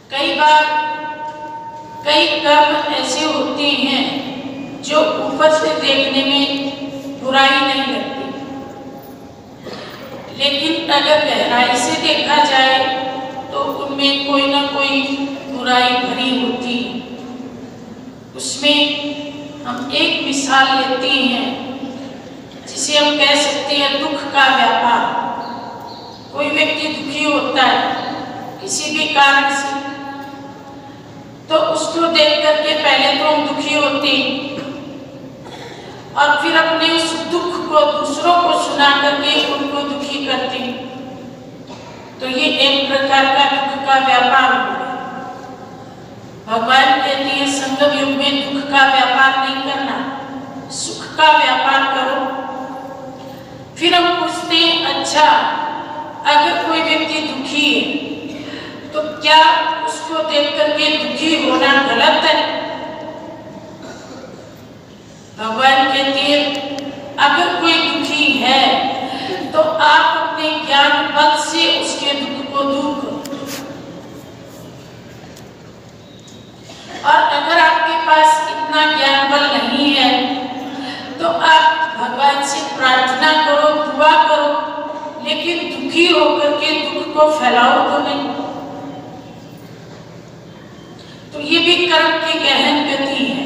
कई बार कई कर्म ऐसे होते हैं जो ऊपर से देखने में बुराई नहीं लगती, लेकिन अगर गहराई से देखा जाए तो उनमें कोई ना कोई बुराई भरी होती है। उसमें हम एक मिसाल लेते हैं जिसे हम कह सकते हैं दुख का व्यापार। कोई व्यक्ति दुखी होता है किसी भी कारण से, तो उसको देख करके पहले तो हम दुखी होते हैं और फिर अपने उस दुख को दूसरों को सुना करके उनको दुखी करते हैं। तो ये एक प्रकार का दुख का व्यापार हो गया। भगवान कहते हैं संगम युग में दुख का व्यापार नहीं करना, सुख का व्यापार करो। फिर हम पूछते हैं अच्छा, अगर कोई व्यक्ति दुखी है तो क्या उसको देख करके दुखी होना गलत है? भगवान कहते हैं अगर कोई दुखी है तो आप अपने ज्ञान बल से उसके दुख को दूर करो, और अगर आपके पास इतना ज्ञान बल नहीं है तो आप भगवान से प्रार्थना करो, दुआ करो, लेकिन दुखी होकर के दुख को फैलाओ तो नहीं। तो ये भी कर्म की गहन गति है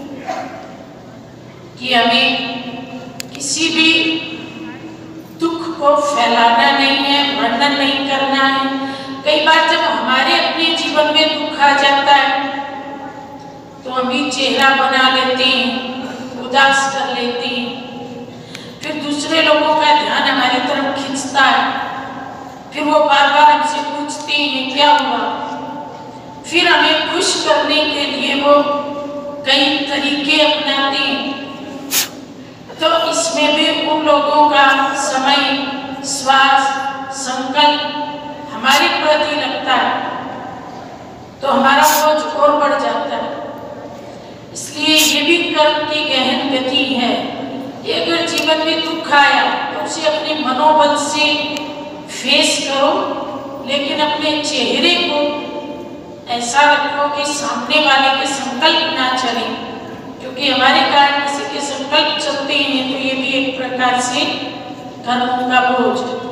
कि हमें किसी भी दुख को फैलाना नहीं है, वर्णन नहीं करना है। कई बार जब हमारे अपने जीवन में दुख आ जाता है तो हम भी चेहरा बना लेते हैं, उदास कर लेते हैं, फिर दूसरे लोगों का ध्यान हमारी तरफ खींचता है, फिर वो बार बार हमसे पूछते हैं क्या हुआ, फिर हमें खुश करने के लिए वो कई तरीके अपनाते हैं। तो इसमें भी उन लोगों का समय, श्वास, संकल्प हमारे प्रति लगता है तो हमारा बोझ और बढ़ जाता है। इसलिए ये भी कर्म की गहन गति है कि अगर जीवन में दुख आया तो उसे अपने मनोबल से फेस करो, लेकिन अपने चेहरे को ऐसा रखो कि सामने वाले के संकल्प ना चले, क्योंकि हमारे कारण किसी के संकल्प चलते हैं तो ये भी एक प्रकार से कर्मों का बोझ है।